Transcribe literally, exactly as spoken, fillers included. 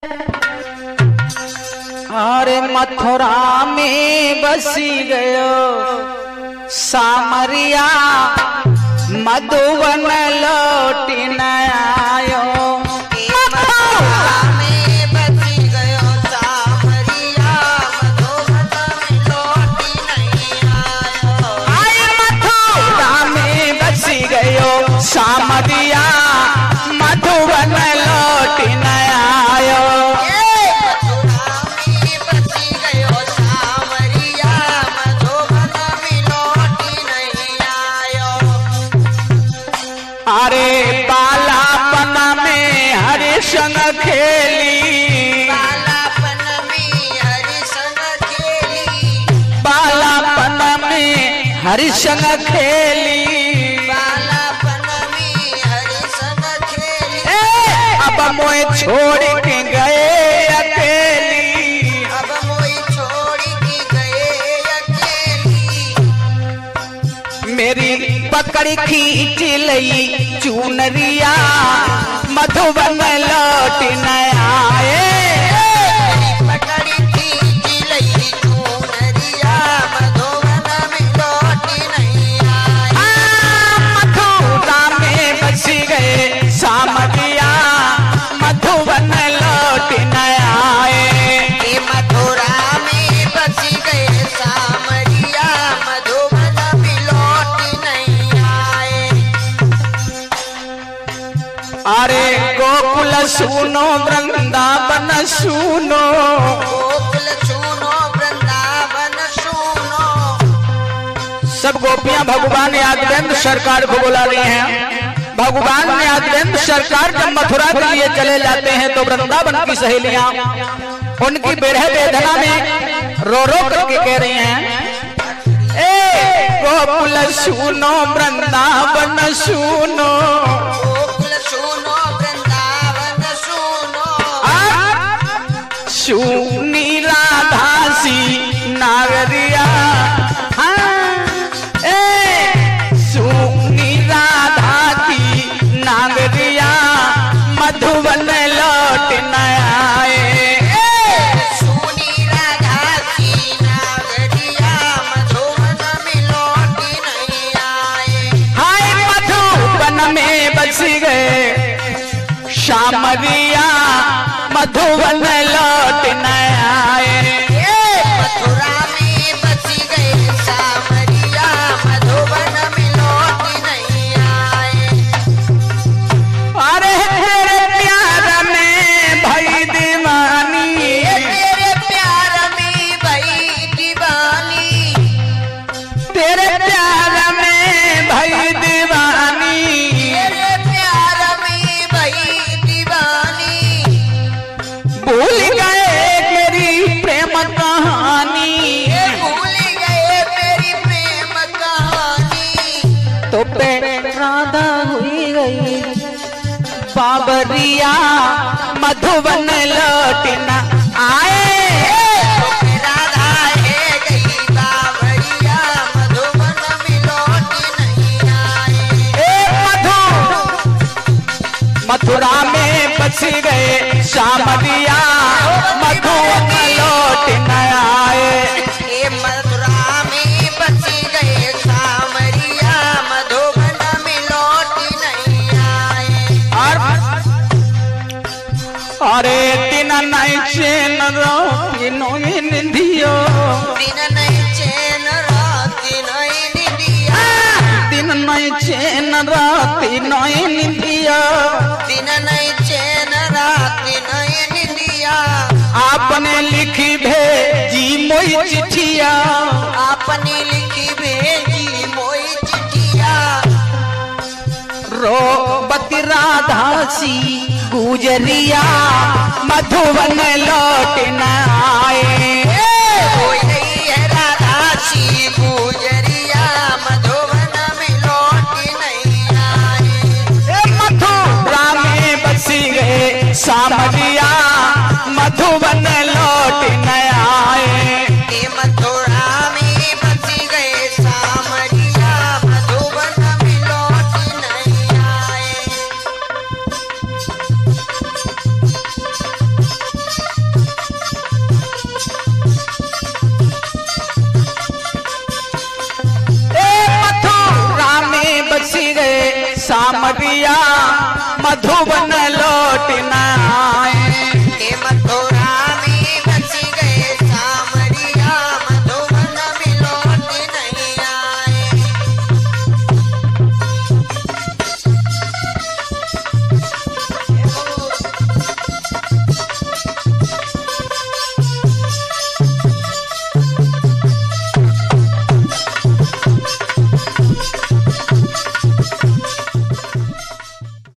अरे मथुरा में बसी गयो सामरिया, मधुवन लौटी न आयो। मथुरा में बसी गयो सामरिया, मधुवन लौटी नहीं आयो। आई मथुरा में बसी गयो सामरिया, मधुवन लौटी न आयो। अरे बालापन में हरि संग खेली, बालापन में हरि संग खेली, बालापन में हरि संग खेली, बालापन में हरि संग खेली। ए, अब मोए छोड़ के गए अकेली, अब मोई छोड़ के गए अकेली। मेरी पकड़ खींच लई चुनरिया, मधुवन लौट न आए। पकड़ी खींच लई चुनरिया, मधुवन में लौट नहीं आए। मथुरा में बस गए सामरिया, मधुवन लौट न आए। ये मथुरा में बस गए सामरिया, मधुवन में लौट नहीं आए। अरे गोकुल सुनो वृंदावन सुनो, गोकुल सुनो वृंदावन सुनो। सब गोपियां भगवान यादवेंद्र सरकार को बुला रही हैं। भगवान यादवेंद्र सरकार जब मथुरा के लिए चले जाते हैं तो वृंदावन की सहेलियां उनकी विरह वेदना में रो रो करके कह रही हैं, ए गोकुल सुनो वृंदावन सुनो, गोकुल सुनो वृंदावन सुनो। सुनी राधासी नागरिया, हाँ, ए सुनी राधा की नागरिया, मधुवन लौट न आए। सुनी राधा की नागरिया, मधुवन में लौट नहीं आए। हाय मधुवन में बस गए सामरिया, मधुवन लौट न आए। मथुरा में बस गए सामरिया, मधुवन में लौट नहीं आए। अरे तेरे प्यार में भई दीवानी, तेरे प्यार में भई दीवानी, तेरे प्यार में भई दीवानी, तेरे प्यार में भई दीवानी। भूल गए मेरी प्रेम कहानी, ये भूल गए मेरी प्रेम कहानी। तो पे राधा हुई गई बाबरिया, मधुवन लौट न आए। राधा है गई बावरिया, मधुवन में लौट नहीं आए। ए मधु मथुरा में बस गए सामरिया, मधुवन लौट न आए। ये मथुरा में बस गए सामरिया, मधुवन में लौट नहीं आए। अरे दिन नहीं चैन राती नोई निंदियो, दिन नहीं चैन राति नहीं निदिया, दिन नहीं चैन राती नोई निंदियो। दिन नहीं चैन राति नहीं निदिया। आपने लिखी भेजी मोई चिट्ठिया, आपने लिखी भेजी मोई चिट्ठिया। रोबती राधा सी गुजरिया, मधुवन लौट न आए। कोई नहीं है राधा सी गुजरिया, मधुवन में लौट नहीं आए। ए मथुरा में बस गए सामरिया, मधुवन लौट न आए। ये मथुरा में बस गए सामरिया, मधुवन में लौट नहीं आए। मधुबन